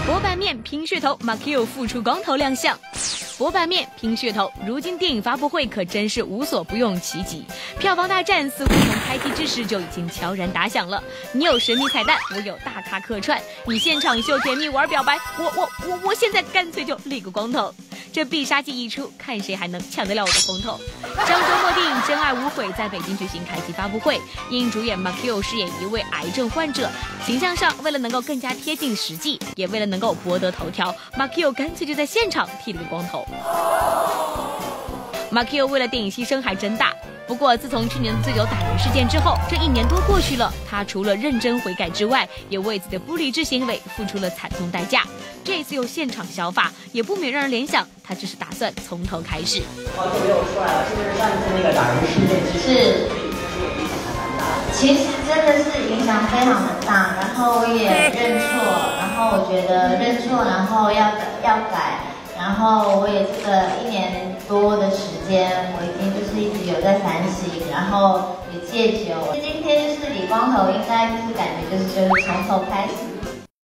薄板面拼噱头 ，Marquio 复出光头亮相。薄板面拼噱头，如今电影发布会可真是无所不用其极，票房大战似乎从开机之时就已经悄然打响了。你有神秘彩蛋，我有大咖客串，你现场秀甜蜜玩表白，我现在干脆就理个光头。这必杀技一出，看谁还能抢得了我的风头。上周末电影《真爱无悔》在北京举行开机发布会，因主演 Marquio 饰演一位癌症患者，形象上为了能够更加贴近实际，也为了能够博得头条 ，Marquio 干脆就在现场剃了个光头。Marquio 为了电影牺牲还真大，不过自从去年的醉酒打人事件之后，这1年多过去了，他除了认真悔改之外，也为自己的不理智行为付出了惨痛代价。这一次又现场小法，也不免让人联想，他只是打算从头开始。 好久没有出来了，是不是上一次那个打人事件是影响还蛮大的？ 其实真的是影响非常的大，然后我也认错，然后我觉得认错，然后要改。然后我也这个1年多的时间，我已经就是一直有在反省，然后也戒酒。今天就是理光头，应该就是感觉就是从头开始。